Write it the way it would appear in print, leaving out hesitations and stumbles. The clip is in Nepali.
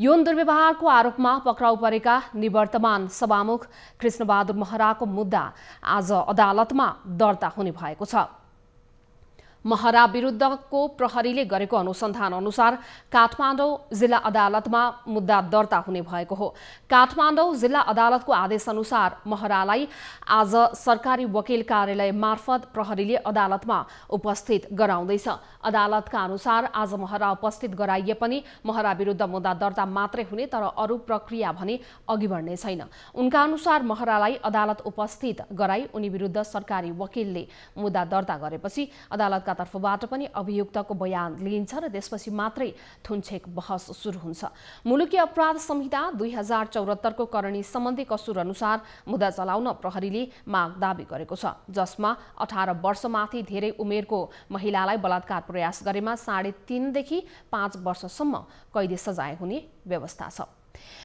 यौन दुर्व्यवहारको आरोपमा पक्राउ परेका निवर्तमान सभामुख कृष्णबहादुर महराको मुद्दा आज अदालतमा दर्ता हुने भएको छ। महरा विरुद्धको प्रहरीले गरेको अनुसन्धान अनुसार काठमाडौँ जिल्ला अदालतमा मुद्दा दर्ता हुने भएको हो। काठमाडौँ जिल्ला अदालतको आदेश अनुसार महरालाई आज सरकारी वकिल कार्यालय मार्फत प्रहरीले अदालतमा उपस्थित गराउँदैछ। अदालतका अनुसार आज महरा उपस्थित गराइए पनि महरा विरुद्ध मुद्दा दर्ता मात्रै हुने, तर अरू प्रक्रिया भने अघि बढ्ने छैन। उनका अनुसार महरालाई अदालत उपस्थित गराई उनी विरुद्ध सरकारी वकिलले मुद्दा दर्ता गरेपछि अदालतका तर्फबाट पनि अभियुक्तको बयान लिइन्छ र त्यसपछि मात्रै थुनछेक बहस सुरु हुन्छ। मुलुकी अपराध संहिता 2074 को करणी सम्बन्धी कसुर अनुसार मुद्दा चलाउन प्रहरीले माग दाबी गरेको छ, जसमा 18 वर्षमाथि धेरै उमेरको महिलालाई बलात्कार प्रयास गरेमा 3.5 देखि 5 वर्षसम्म कैदी सजाय हुने व्यवस्था छ।